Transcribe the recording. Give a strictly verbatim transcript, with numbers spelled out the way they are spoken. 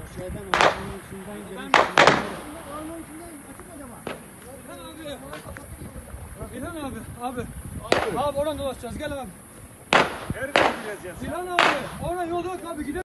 Şeyden ormanın içinden gelip. Ormanın içinden açık acaba? İlhan abi. İlhan abi. Abi. Abi. Abi oradan dolaşacağız. Gel abi. Nereden gideceğiz? İlhan abi. Oradan yol yok abi. Gidelim.